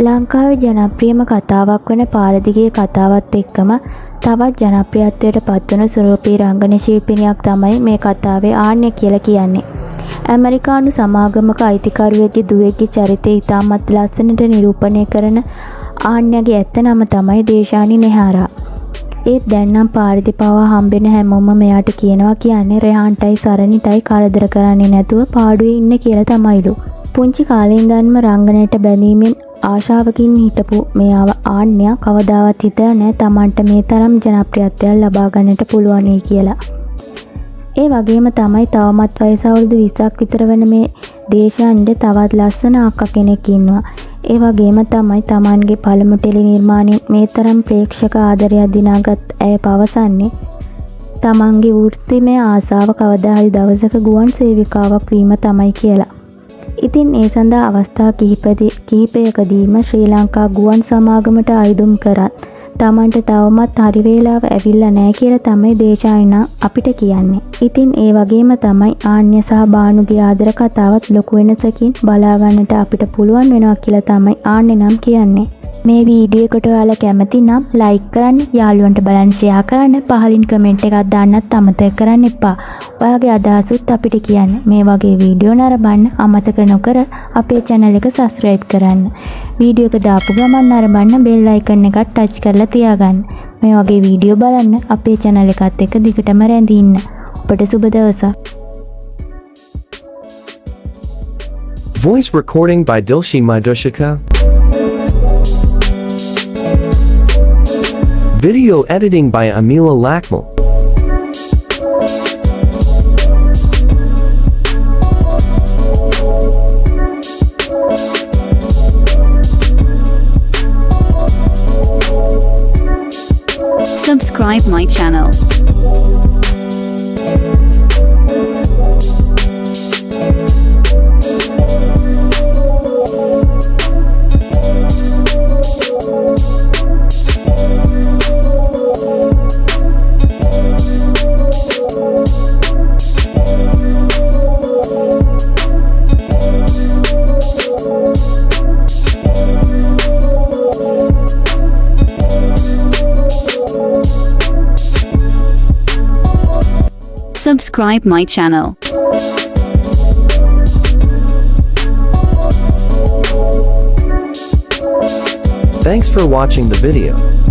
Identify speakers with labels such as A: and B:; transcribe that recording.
A: ලංකාවේ ජනප්‍රියම කතාවක් වන පාරදිගේ කතාවත් එක්කම තවත් ජනප්‍රියත්වයට පත්වන සුරූපී රංගන ශිල්පිනියක් තමයි මේ කතාවේ ආන්‍ය කියලා කියන්නේ. ඇමරිකානු සමාගමක අයිතිකරුවෙක්ගේ දුවෙක්ගේ චරිතය ඉතාමත් ලස්සනට නිරූපණය කරන ආන්‍යගේ ඇත්ත නම තමයි දේශානි නෙහාරා. ඒත් දැන් නම් පාරදි පවා හම්බෙන හැමෝම මෙයාට කියනවා කියන්නේ රෙහන්ටයි සරණිටයි කරදර කරන්නේ නැතුව පාඩුවේ ඉන්න කියලා තමයිලු. පුංචි කාලේ ඉඳන්ම රංගනයට බැඳීමෙන් ආශාවකින් හිටපු මෙයාව ආන්‍ය කවදාවත් හිතලා නැහැ Tamanට මේ තරම් ජනප්‍රියත්වයක් ලබා ගන්නට පුළුවන් වෙයි කියලා. ඒ වගේම තමයි තවමත් වයස අවුරුදු 20ක් විතර වෙන මේ දේශාන්ට තවත් ලස්සන අක්කා කෙනෙක් ඉන්නවා. ඒ වගේම තමයි Tamanගේ පළමු ටෙලි නිර්මාණය මේ තරම් ප්‍රේක්ෂක ආදරයක් දිනාගත් ඇය පවසන්නේ Tamanගේ වෘත්තිමය ආසාව කවදා හරි දවසක ගුවන් සේවිකාවක් වීම තමයි කියලා. ඉතින් ඒ සඳහා අවස්ථා කිහිපයකදීම ශ්‍රී ලංකා ගුවන් සමාගමට අයදුම් කරත් Tamanට තවමත් හරි වේලාව ඇවිල්ලා නැහැ කියලා තමයි දේශායනා අපිට කියන්නේ. ඉතින් ඒ වගේම තමයි ආන්‍ය සහ බානුගේ ආදර කතාවත් ලොකු වෙනසකින් බලා ගන්නට අපිට පුළුවන් වෙනවා කියලා තමයි ආන්‍ය නම් කියන්නේ. මේ වීඩියෝ එකට ඔයාලා කැමති නම් ලයික් කරන්න, යාළුවන්ට බලන්න ෂෙයා කරන්න, පහලින් කමෙන්ට් එකක් දාන්නත් අමතක කරන්න එපා. ඔයාගේ අදහසුත් අපිට කියන්න. මේ වගේ වීඩියෝ නරඹන්න අමතක නොකර අපේ channel එක subscribe කරන්න. වීඩියෝ එක දාපු ගමන් නරඹන්න bell icon එකත් touch කරලා තියාගන්න. මේ වගේ වීඩියෝ බලන්න අපේ channel එකත් එක්ක දිගටම රැඳී ඉන්න. ඔබට සුබ දවසක්.
B: Voice recording by Deshani. Video editing by Amila Lakmal.
C: Subscribe my channel. Subscribe my channel.
B: Thanks for watching the video.